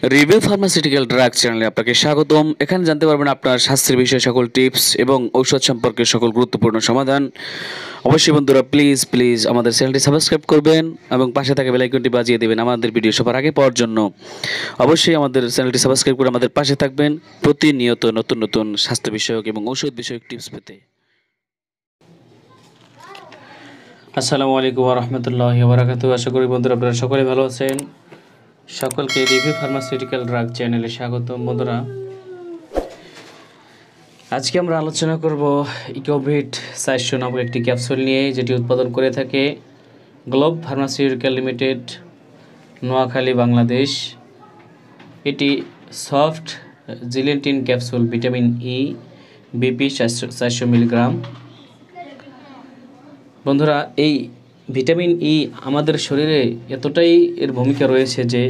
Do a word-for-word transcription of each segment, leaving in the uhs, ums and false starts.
Review pharmaceutical drug চ্যানেলে আপনাকে স্বাগতম। এখানে জানতে পারবেন আপনার স্বাস্থ্যের বিষয়ে সকল টিপস এবং ঔষধ সম্পর্কে সকল গুরুত্বপূর্ণ সমাধান। অবশ্যই বন্ধুরা প্লিজ প্লিজ আমাদের চ্যানেলটি সাবস্ক্রাইব করবেন এবং পাশে থাকা বেল আইকনটি বাজিয়ে দেবেন আমাদের ভিডিও সবার আগে পাওয়ার জন্য। অবশ্যই আমাদের চ্যানেলটি সাবস্ক্রাইব করে আমাদের পাশে থাকবেন প্রতিনিয়ত নতুন নতুন স্বাস্থ্য বিষয়ক এবং ঔষধ বিষয়ক টিপস পেতে। আসসালামু আলাইকুম ওয়া রাহমাতুল্লাহি ওয়া বারাকাতুহু। আশা করি বন্ধুরা আপনারা সকলে ভালো আছেন। সকলকে রিভিউ ফার্মাসিউটিক্যাল ড্রাগ চ্যানেলে স্বাগতম। বন্ধুরা, আজকে আমরা আলোচনা করব ইকোভিট চারশো নামক একটি ক্যাপসুল নিয়ে, যেটি উৎপাদন করে থাকে Globe pharmaceutical limited, Noakhali, Bangladesh. এটি soft gelatin capsule, vitamin E, BP চারশো মিলিগ্রাম। বন্ধুরা, এই ভিটামিন ই আমাদের শরীরে এতটাই এর ভূমিকা রয়েছে যে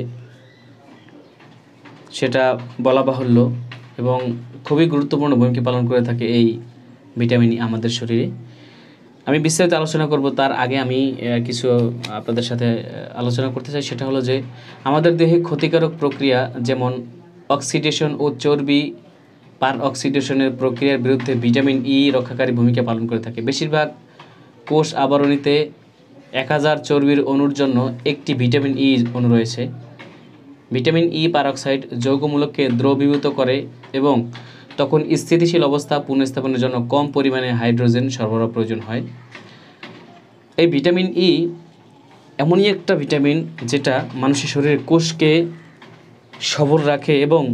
সেটা বলা বাহুল্য এবং খুবই গুরুত্বপূর্ণ ভূমিকা পালন করে থাকে এই ভিটামিন ই আমাদের শরীরে। আমি বিস্তারিত আলোচনা করব, তার আগে আমি কিছু আপনাদের সাথে আলোচনা করতে চাই। সেটা হলো যে আমাদের দেহে ক্ষতিকারক প্রক্রিয়া যেমন অক্সিডেশন ও চর্বি পার অক্সিডেশনের প্রক্রিয়ার বিরুদ্ধে ভিটামিন ই রক্ষাকারী ভূমিকা পালন করে থাকে। বেশিরভাগ কোষ আবরণীতে এক হাজার চর্বির অণুর জন্য একটি ভিটামিন ই অণু রয়েছে। ভিটামিন ই পারঅক্সাইড যৌগমূলককে দ্রবীভূত করে এবং তখন স্থিতিশীল অবস্থা পুনঃস্থাপনের জন্য কম পরিমাণে হাইড্রোজেন সরবরাহ প্রয়োজন হয়। এই ভিটামিন ই এমনই একটা ভিটামিন যেটা মানুষের শরীরের কোষকে সবল রাখে এবং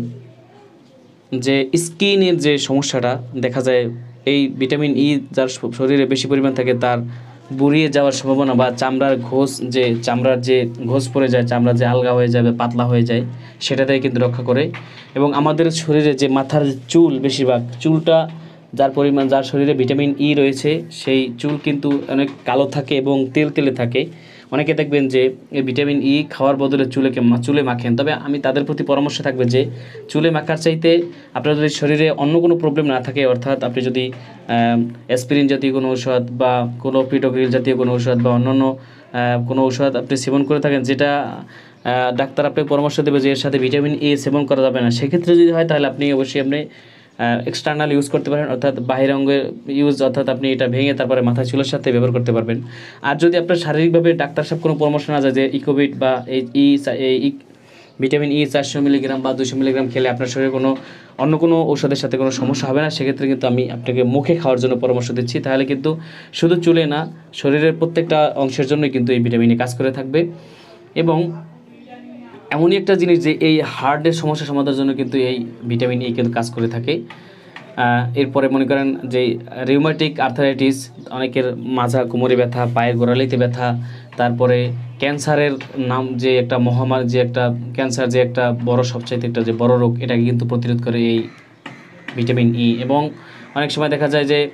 যে স্কিনের যে সমস্যাটা দেখা যায়, এই ভিটামিন ই যার শরীরে বেশি পরিমাণ থাকে তার বুড়িয়ে যাওয়ার সম্ভাবনা বা চামড়ার ঘোষ, যে চামড়ার যে ঘোষ পড়ে যায়, চামড়া যে আলগা হয়ে যায় বা পাতলা হয়ে যায়, সেটা থেকে কিন্তু রক্ষা করে। এবং আমাদের শরীরে যে মাথার চুল, বেশিরভাগ চুলটা যার পরিমাণ যার শরীরে ভিটামিন ই রয়েছে সেই চুল কিন্তু অনেক কালো থাকে এবং তেল তেলে থাকে। অনেকে দেখবেন যে এই ভিটামিন ই খাওয়ার বদলে চুলেকে চুলে মাখেন, তবে আমি তাদের প্রতি পরামর্শ থাকবে যে চুলে মাখার চাইতে আপনার যদি শরীরে অন্য কোনো প্রবলেম না থাকে, অর্থাৎ আপনি যদি অ্যাসপিরিন জাতীয় কোনো ঔষধ বা কোনো পিটোগ্রিল জাতীয় কোনো ঔষধ বা অন্যান্য কোনো ঔষধ আপনি সেবন করে থাকেন, যেটা ডাক্তার আপনাকে পরামর্শ দেবে যে এর সাথে ভিটামিন ই সেবন করা যাবে না, সেক্ষেত্রে যদি হয় তাহলে আপনি অবশ্যই আপনি এক্সটার্নাল ইউজ করতে পারেন, অর্থাৎ বাহির অঙ্গের ইউজ, অর্থাৎ আপনি এটা ভেঙে তারপরে মাথা চুলের সাথে ব্যবহার করতে পারবেন। আর যদি আপনার শারীরিকভাবে ডাক্তার সাহেব কোনো পরামর্শ না যায় যে ইকোভিট বা এই ই ভিটামিন ই চারশো মিলিগ্রাম বা দুশো মিলিগ্রাম খেলে আপনার শরীরে কোনো অন্য কোনো ঔষধের সাথে কোনো সমস্যা হবে না, সেক্ষেত্রে কিন্তু আমি আপনাকে মুখে খাওয়ার জন্য পরামর্শ দিচ্ছি। তাহলে কিন্তু শুধু চুলে না, শরীরের প্রত্যেকটা অংশের জন্যই কিন্তু এই ভিটামিন ই কাজ করে থাকবে। এবং এমনই একটা জিনিস যে এই হার্টের সমস্যা সমাধানের জন্য কিন্তু এই ভিটামিন ই কিন্তু কাজ করে থাকে। এরপরে মনে করেন যে রিউমাটিক আর্থারাইটিস, অনেকের মাজা কোমরে ব্যথা, পায়ের গোড়ালিতে ব্যথা, তারপরে ক্যান্সারের নাম যে একটা মহামারী, যে একটা ক্যান্সার যে একটা বড় সবচাইতে একটা যে বড় রোগ, এটাকে কিন্তু প্রতিরোধ করে এই ভিটামিন ই। এবং অনেক সময় দেখা যায় যে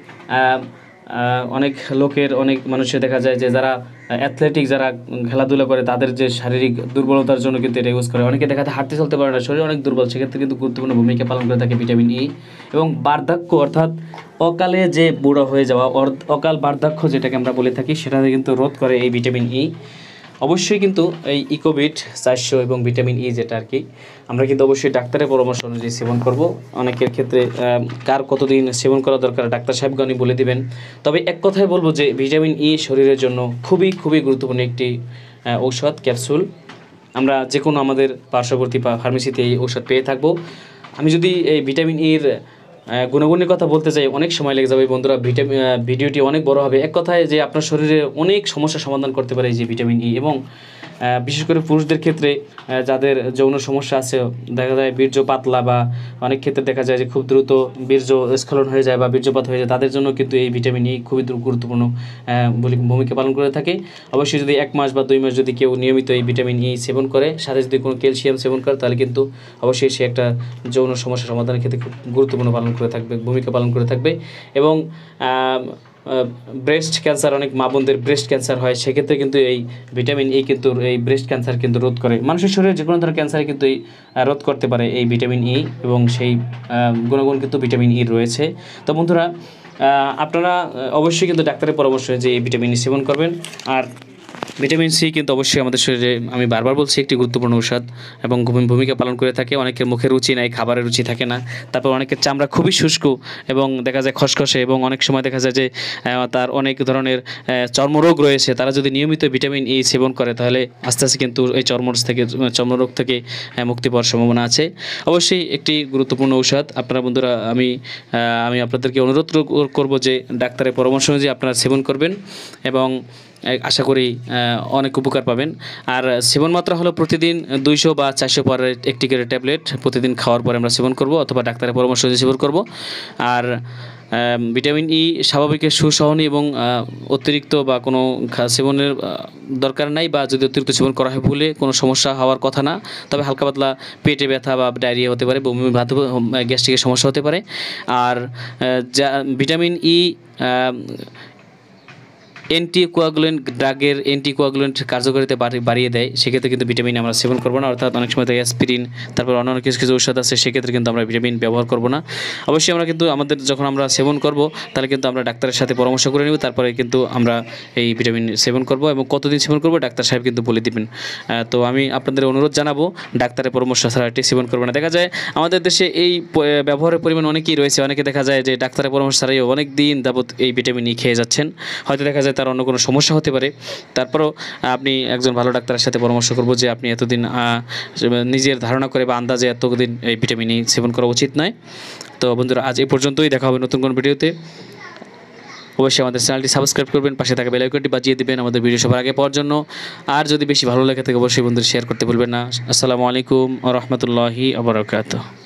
অনেক লোকের অনেক মানুষের দেখা যায় যে যারা অ্যাথলেটিক, যারা খেলাধুলা করে, তাদের যে শারীরিক দুর্বলতার জন্য কিন্তু এটা ইউজ করে। অনেকে দেখা যায় হাঁটতে চলতে পারে না, শরীর অনেক দুর্বল, সেক্ষেত্রে কিন্তু গুরুত্বপূর্ণ ভূমিকা পালন করে থাকে ভিটামিন ই। এবং বার্ধক্য, অর্থাৎ অকালে যে বুড়ো হয়ে যাওয়া, অকাল বার্ধক্য যেটাকে আমরা বলে থাকি, সেটাতে কিন্তু রোধ করে এই ভিটামিন ই। অবশ্যই কিন্তু এই ইকোভিট চারশো এবং ভিটামিন ই যেটা আর কি, আমরা কিন্তু অবশ্যই ডাক্তারের পরামর্শ অনুযায়ী সেবন করব। অনেকের ক্ষেত্রে কার কতদিন সেবন করা দরকার ডাক্তার সাহেবগণই বলে দিবেন। তবে এক কথায় বলবো যে ভিটামিন ই শরীরের জন্য খুবই খুবই গুরুত্বপূর্ণ একটি ঔষধ ক্যাপসুল। আমরা যে কোনো আমাদের পার্শ্ববর্তী ফার্মেসিতে এই ঔষধ পেয়ে থাকবো। আমি যদি এই ভিটামিন ইর গুণগুণের কথা বলতে চাই, অনেক সময় লেগে যাবে বন্ধুরা, ভিটামিন ভিডিওটি অনেক বড় হবে। এক কথায় যে আপনার শরীরে অনেক সমস্যা সমাধান করতে পারে এই যে ভিটামিন ই। এবং বিশেষ করে পুরুষদের ক্ষেত্রে যাদের যৌন সমস্যা আছে, দেখা যায় বীর্য পাতলা, বা অনেক ক্ষেত্রে দেখা যায় যে খুব দ্রুত বীর্য স্খলন হয়ে যায় বা বীর্যপাত হয়ে যায়, তাদের জন্য কিন্তু এই ভিটামিন ই খুবই গুরুত্বপূর্ণ ভূমিকা পালন করে থাকে। অবশ্যই যদি এক মাস বা দুই মাস যদি কেউ নিয়মিত এই ভিটামিন ই সেবন করে, সাথে যদি কোনো ক্যালসিয়াম সেবন করে, তাহলে কিন্তু অবশ্যই সে একটা যৌন সমস্যা সমাধানের ক্ষেত্রে খুব গুরুত্বপূর্ণ পালন করে থাকবে ভূমিকা পালন করে থাকবে। এবং ব্রেস্ট ক্যান্সার, অনেক মা বোনদের ব্রেস্ট ক্যান্সার হয়, সেক্ষেত্রে কিন্তু এই ভিটামিন ই কিন্তু এই ব্রেস্ট ক্যান্সার কিন্তু রোধ করে। মানুষের শরীরে যে কোনো ধরনের ক্যান্সারে কিন্তু এই রোধ করতে পারে এই ভিটামিন ই, এবং সেই গুণগুণ কিন্তু ভিটামিন ই রয়েছে। তো বন্ধুরা, আপনারা অবশ্যই কিন্তু ডাক্তারের পরামর্শ যে এই ভিটামিন ই সেবন করবেন। আর ভিটামিন সি কিন্তু অবশ্যই আমাদের শরীরে, আমি বারবার বলছি, একটি গুরুত্বপূর্ণ ঔষধ এবং ভূমি- ভূমিকা পালন করে থাকে। অনেকের মুখে রুচি নাই, খাবারের রুচি থাকে না, তারপর অনেকের চামড়া খুবই শুষ্ক এবং দেখা যায় খসখসে, এবং অনেক সময় দেখা যায় যে আহ, তার অনেক ধরনের আহ, চর্মরোগ রয়েছে। তারা যদি নিয়মিত ভিটামিন ই সেবন করে তাহলে আস্তে আস্তে কিন্তু এই চর্মরোগ থেকে চর্মরোগ থেকে আহ, মুক্তি পাওয়ার সম্ভাবনা আছে। অবশ্যই একটি গুরুত্বপূর্ণ ঔষধ। আপনারা বন্ধুরা, আমি আহ, আমি আপনাদেরকে অনুরোধ করব যে ডাক্তারের পরামর্শ অনুযায়ী আপনারা সেবন করবেন এবং এ- আশা করি আহ, অনেক উপকার পাবেন। আর সেবন মাত্রা হলো প্রতিদিন দুইশো বা চারশো পরের একটি করে ট্যাবলেট প্রতিদিন খাওয়ার পরে আমরা সেবন করব, অথবা ডাক্তারের পরামর্শ অনুযায়ী সেবন করব। আর আম, ভিটামিন ই স্বাভাবিকের সুসহনী এবং আহ, অতিরিক্ত বা কোনো খা- সেবনের আহ, দরকার নাই, বা যদি অতিরিক্ত সেবন করা হয় ভুলে কোনো সমস্যা হওয়ার কথা না। তবে হালকা পাতলা পেটে ব্যথা বা ডায়রিয়া হতে পারে, বমি ভাত, গ্যাস্ট্রিকের সমস্যা হতে পারে। আর আহ, যা ভিটামিন ই অ্যান্টিকোয়াগুলেন্ট ড্রাগের অ্যান্টিকোয়াগুলেন্ট কার্যকারিতা বাড়ি- বাড়িয়ে দেয়, সেক্ষেত্রে কিন্তু ভিটামিন আমরা সেবন করবো না। অর্থাৎ অনেক সময় অ্যাসপিরিন, তারপর অন্যান্য কিছু কিছু ঔষধ আছে, সেক্ষেত্রে কিন্তু আমরা ভিটামিন ব্যবহার করবো না। অবশ্যই আমরা কিন্তু আমাদের যখন আমরা সেবন করব তাহলে কিন্তু আমরা ডাক্তারের সাথে পরামর্শ করে নেব, তারপরে কিন্তু আমরা এই ভিটামিন সেবন করব, এবং কতদিন সেবন করব ডাক্তার সাহেব কিন্তু বলে দিবেন। আহ, তো আমি আপনাদের অনুরোধ জানাবো, ডাক্তারের পরামর্শ ছাড়া এটি সেবন করবে না। দেখা যায় আমাদের দেশে এই প- ব্যবহারের পরিমাণ অনেকই রয়েছে। অনেকে দেখা যায় যে ডাক্তারের পরামর্শ ছাড়াই অনেক দিন যাবত এই ভিটামিন ই খেয়ে যাচ্ছেন। হয়তো দেখা যায় তার অন্য কোনো সমস্যা হতে পারে। তারপরও আপনি একজন ভালো ডাক্তারের সাথে পরামর্শ করব যে আপনি এতদিন আহ, নিজের ধারণা করে বা আন্দাজে এতদিন এই ভিটামিন ই সেবন করা উচিত নয়। তো বন্ধুরা, আজ এই পর্যন্তই। দেখা হবে নতুন কোনো ভিডিওতে। অবশ্যই আমাদের চ্যানেলটি সাবস্ক্রাইব করবেন, পাশে থাকা বেল আইকনটি বাজিয়ে দিবেন আমাদের ভিডিও সবার আগে পাওয়ার জন্য। আর যদি বেশি ভালো লাগে থাকে অবশ্যই বন্ধুরা শেয়ার করতে ভুলবেন না। আসসালামু আলাইকুম ওয়া রাহমাতুল্লাহি ওয়া বারাকাতুহু।